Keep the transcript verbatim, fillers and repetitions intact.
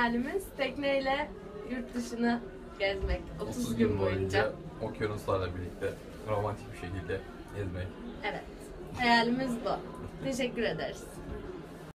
hayalimiz tekneyle yurt dışını gezmek. otuz, otuz gün boyunca. okyanuslarla birlikte romantik bir şekilde gezmek. Evet. Hayalimiz bu. Teşekkür ederiz.